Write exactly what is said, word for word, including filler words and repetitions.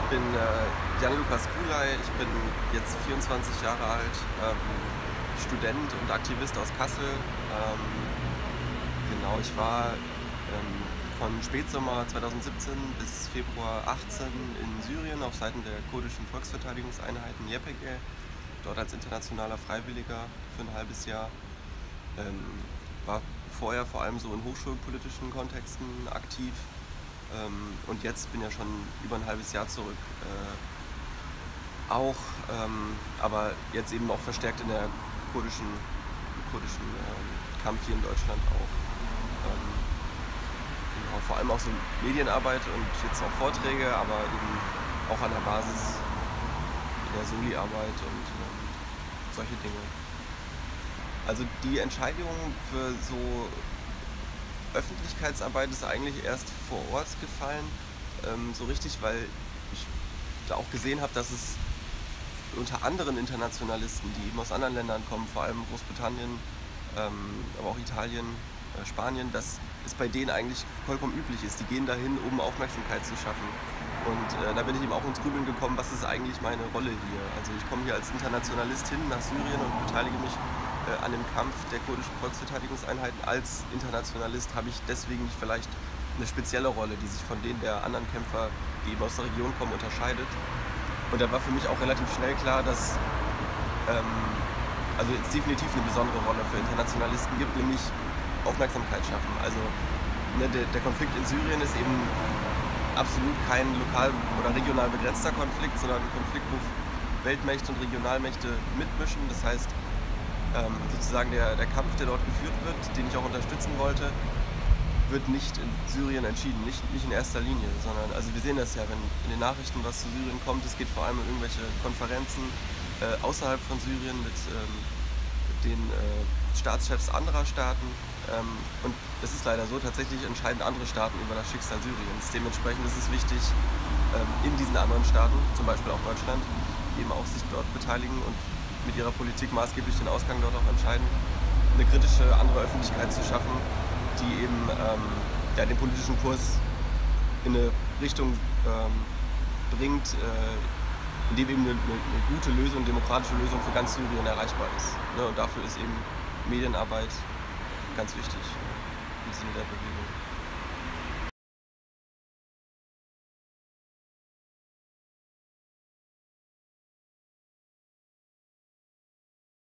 bin äh, Jan-Lukas Kulay, ich bin jetzt vierundzwanzig Jahre alt, ähm, Student und Aktivist aus Kassel. Ähm, genau, ich war ähm, von Spätsommer zweitausendsiebzehn bis Februar achtzehn in Syrien auf Seiten der kurdischen Volksverteidigungseinheiten Y P G, dort als internationaler Freiwilliger für ein halbes Jahr. Ähm, war vorher vor allem so in hochschulpolitischen Kontexten aktiv. Ähm, und jetzt bin ja schon über ein halbes Jahr zurück, äh, auch, ähm, aber jetzt eben auch verstärkt in der kurdischen, kurdischen ähm, Kampf hier in Deutschland auch. Ähm, genau, vor allem auch so Medienarbeit und jetzt auch Vorträge, aber eben auch an der Basis in der Soli-Arbeit und ähm, solche Dinge. Also die Entscheidung für so Öffentlichkeitsarbeit ist eigentlich erst vor Ort gefallen, ähm, so richtig, weil ich da auch gesehen habe, dass es unter anderen Internationalisten, die eben aus anderen Ländern kommen, vor allem Großbritannien, ähm, aber auch Italien, äh, Spanien, dass es bei denen eigentlich vollkommen üblich ist. Die gehen dahin, um Aufmerksamkeit zu schaffen. Und äh, da bin ich eben auch ins Grübeln gekommen, was ist eigentlich meine Rolle hier? Also ich komme hier als Internationalist hin nach Syrien und beteilige mich äh, an dem Kampf der kurdischen Volksverteidigungseinheiten. Als Internationalist habe ich deswegen nicht vielleicht eine spezielle Rolle, die sich von denen der anderen Kämpfer, die eben aus der Region kommen, unterscheidet. Und da war für mich auch relativ schnell klar, dass ähm, also es definitiv eine besondere Rolle für Internationalisten gibt, nämlich Aufmerksamkeit schaffen. Also ne, der, der Konflikt in Syrien ist eben absolut kein lokal oder regional begrenzter Konflikt, sondern ein Konflikt, wo Weltmächte und Regionalmächte mitmischen. Das heißt, ähm, sozusagen der, der Kampf, der dort geführt wird, den ich auch unterstützen wollte, wird nicht in Syrien entschieden, nicht, nicht in erster Linie, sondern, also wir sehen das ja, wenn in den Nachrichten was zu Syrien kommt, es geht vor allem um irgendwelche Konferenzen äh, außerhalb von Syrien mit ähm, den äh, Staatschefs anderer Staaten, ähm, und es ist leider so, tatsächlich entscheiden andere Staaten über das Schicksal Syriens. Dementsprechend ist es wichtig, ähm, in diesen anderen Staaten, zum Beispiel auch Deutschland, eben auch sich dort beteiligen und mit ihrer Politik maßgeblich den Ausgang dort auch entscheiden, eine kritische andere Öffentlichkeit zu schaffen, die eben ähm, ja, den politischen Kurs in eine Richtung ähm, bringt, äh, in dem eben eine, eine, eine gute Lösung, demokratische Lösung für ganz Syrien erreichbar ist. Ne? Und dafür ist eben Medienarbeit ganz wichtig im Sinne der Bewegung.